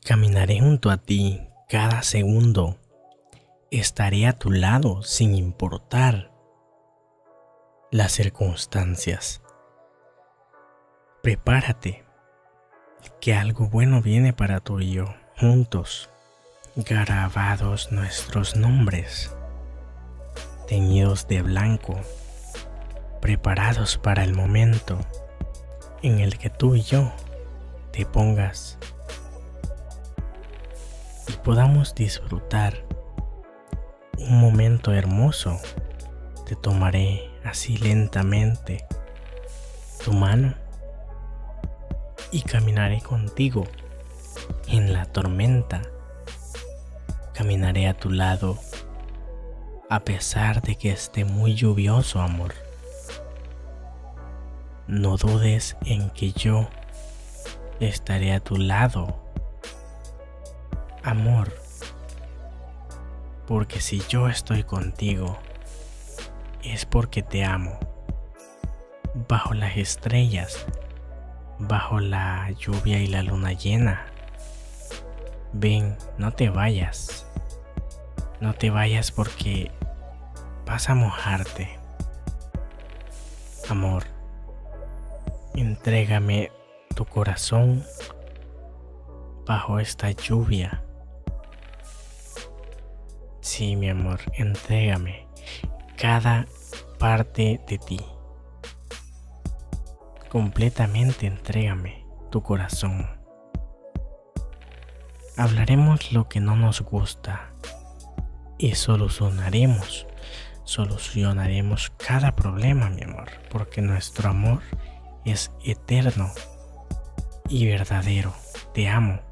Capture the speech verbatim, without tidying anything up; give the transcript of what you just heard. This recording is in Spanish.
Caminaré junto a ti cada segundo. Estaré a tu lado sin importar las circunstancias. Prepárate, que algo bueno viene para tú y yo. Juntos, grabados nuestros nombres, teñidos de blanco, preparados para el momento en el que tú y yo te pongas y podamos disfrutar un momento hermoso. Te tomaré así lentamente tu mano y caminaré contigo en la tormenta. Caminaré a tu lado a pesar de que esté muy lluvioso, amor. No dudes en que yo estaré a tu lado, amor, porque si yo estoy contigo es porque te amo. Bajo las estrellas, bajo la lluvia y la luna llena. Ven, no te vayas, no te vayas porque vas a mojarte. Amor, entrégame tu corazón bajo esta lluvia. Sí, mi amor, entrégame cada parte de ti. Completamente entrégame tu corazón. Hablaremos lo que no nos gusta y solucionaremos, solucionaremos cada problema, mi amor, porque nuestro amor es eterno y verdadero. Te amo.